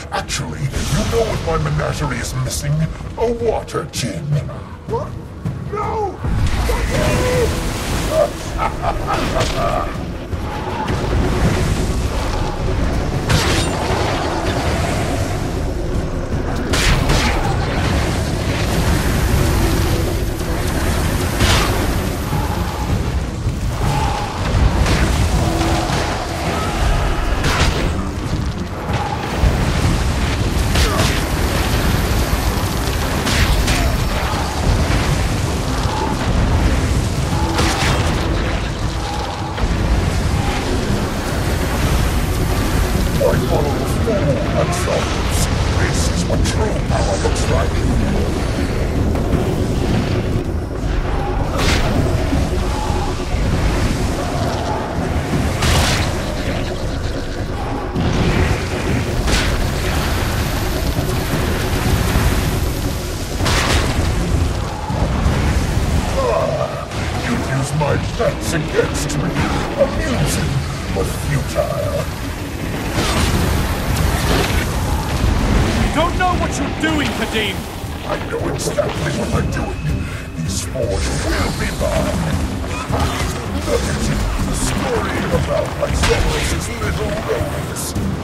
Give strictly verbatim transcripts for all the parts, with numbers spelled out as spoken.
Actually, you know what my menagerie is missing? A water gin. What? No! This is what true power looks like. Ah, you use my pets against me. Amusing, but futile. Don't know what you're doing, Kadim! I know exactly what I'm doing. These forges will be mine. Look at you, scurrying about like Zoro's little rose.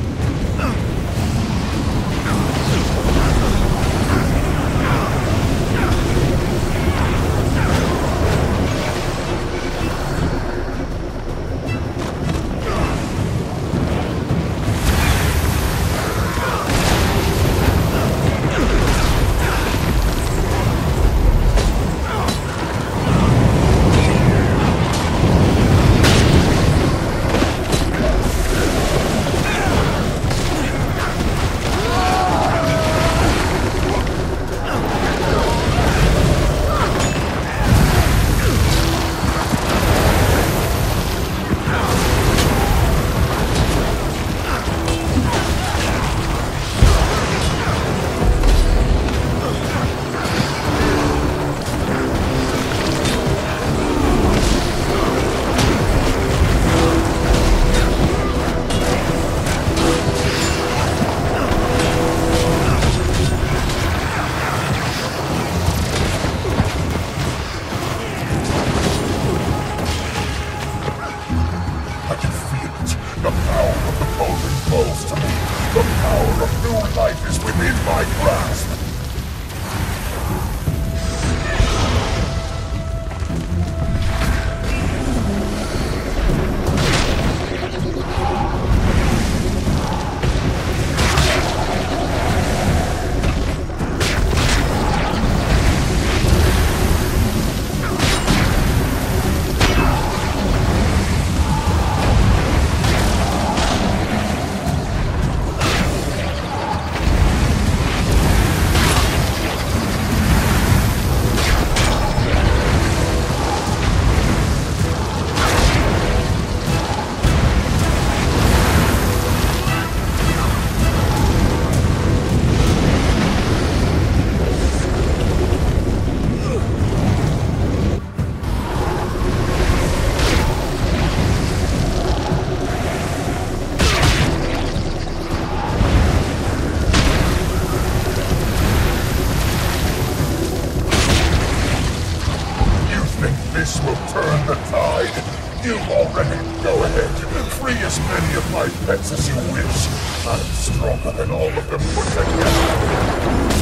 Pets as you wish. I'm stronger than all of them put together.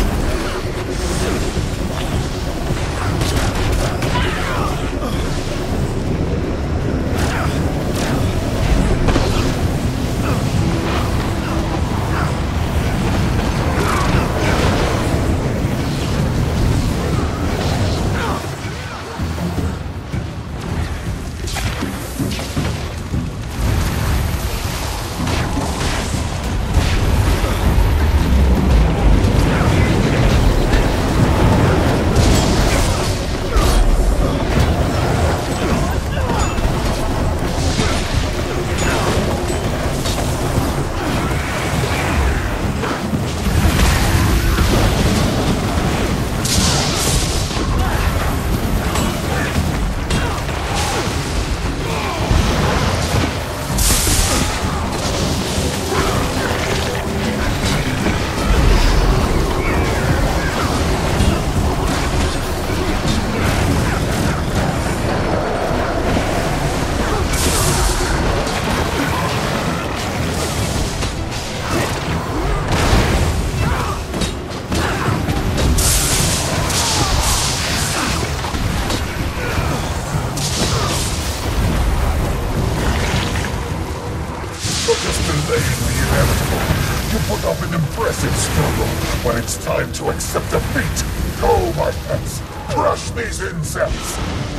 You put up an impressive struggle. When it's time to accept defeat, go, my pets. Crush these insects.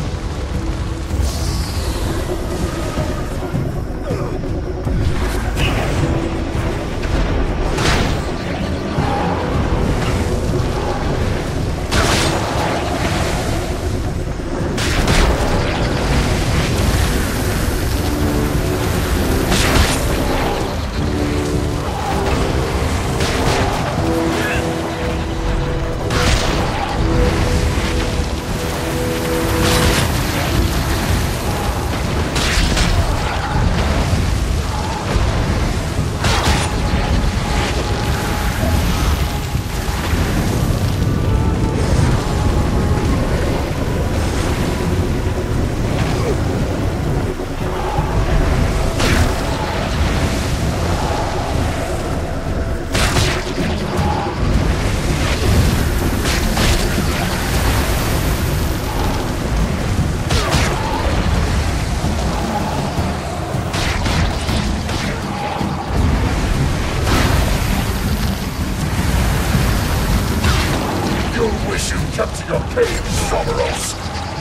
Kept to your cave, Someros!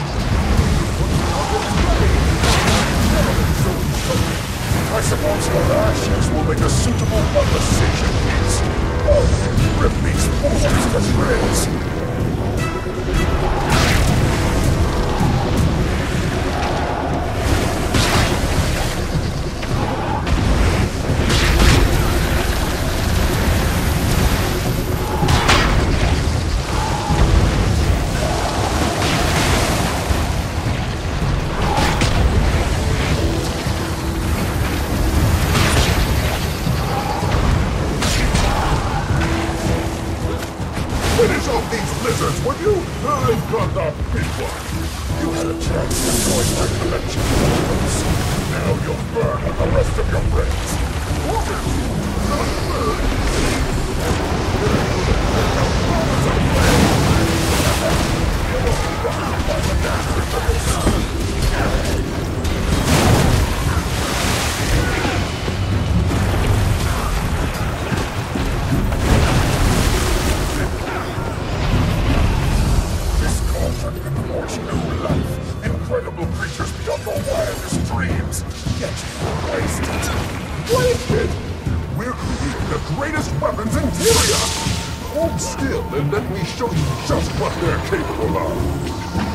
I suppose your ashes will make a suitable conversation piece. Oh, rip these fools to shreds! Finish off these lizards, would you? I've got the big one. You had a chance to join my collection of weapons. Now you'll burn with the rest of your friends. Incredible creatures beyond the wildest dreams. Yet you waste it. Wasted? We're creating the greatest weapons in Tyria! Hold still and let me show you just what they're capable of.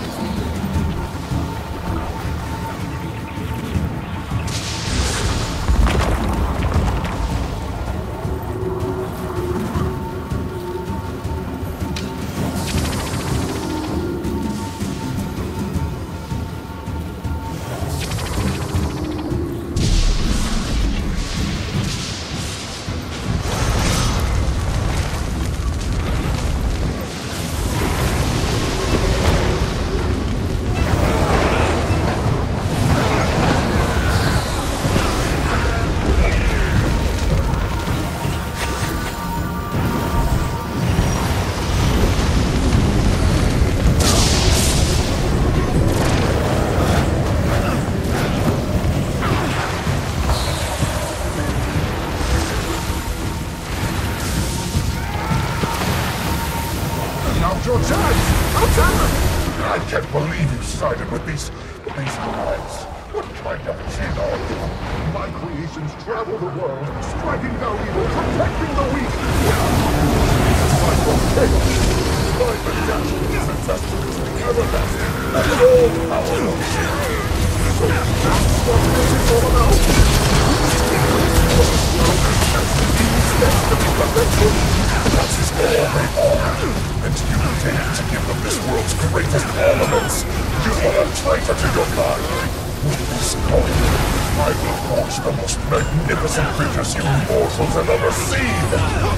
Your chance! Attack! I can't believe you sided with these... these guys. What kind of king are you? My creations travel the world, striking down evil, protecting the weak! Fight for chaos! Fight the death! These ancestors, everlasting, and all powerful! So that's what this is all about! That is all they are! And you dare to give them this world's greatest ornaments! You are a traitor to your kind! With this coin, I will forge the most magnificent creatures you mortals have ever seen!